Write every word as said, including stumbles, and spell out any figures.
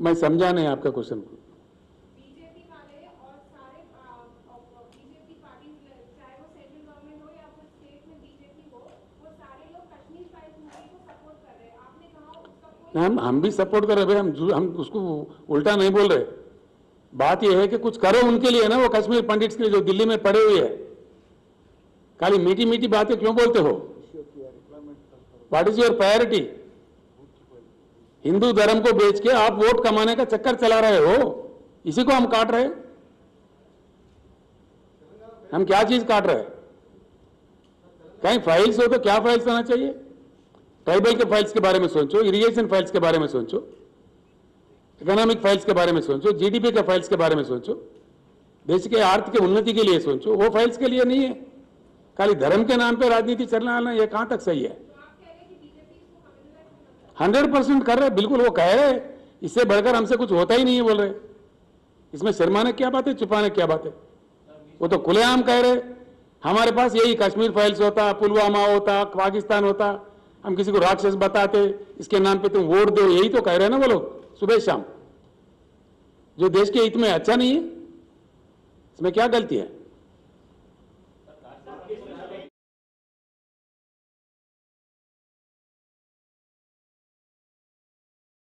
मैं समझा नहीं आपका क्वेश्चन को। बीजेपी वाले और सारे बीजेपी पार्टी, चाहे वो सेंट्रल गवर्नमेंट हो या फिर स्टेट में बीजेपी हो, वो सारे लोग कश्मीर फाइल्स मूवी को सपोर्ट कर रहे हैं। आपने कहा उसका कोई हम हम भी सपोर्ट कर रहे हैं, हम हम उसको उल्टा नहीं बोल रहे। बात यह है कि कुछ करो उनके लिए ना, वो कश्मीर पंडित्स के लिए जो दिल्ली में पड़े हुए हैं। खाली मीठी मीठी बातें क्यों बोलते हो? What is your priority? Hindu धर्म को बेच के आप वोट कमाने का चक्कर चला रहे हो, इसी को हम काट रहे हैं। हम क्या चीज काट रहे हैं? कहीं फाइल्स हो तो क्या फाइल्स होना चाहिए? ट्राइबल के फाइल्स के बारे में सोचो, इरिगेशन फाइल्स के बारे में सोचो, इकोनॉमिक फाइल्स के बारे में सोचो, जीडीपी के फाइल्स के बारे में सोचो, देश के आर्थिक उन्नति के लिए सोचो। वो फाइल्स के लिए नहीं है। खाली धर्म के नाम पे राजनीति चलना, ये कहां तक सही है? हंड्रेड परसेंट कर रहे, बिल्कुल वो कह रहे, इससे बढ़कर हमसे कुछ होता ही नहीं है बोल रहे। इसमें शर्माने क्या बात है, छुपाने क्या बात है? वो तो खुलेआम कह रहे। हमारे पास यही कश्मीर फाइल्स होता, पुलवामा होता, पाकिस्तान होता, हम किसी को राक्षस बताते, इसके नाम पे तुम वोट दो, यही तो कह रहे हैं ना वो लोग सुबह शाम। जो देश के हित में अच्छा नहीं है, इसमें क्या गलती है?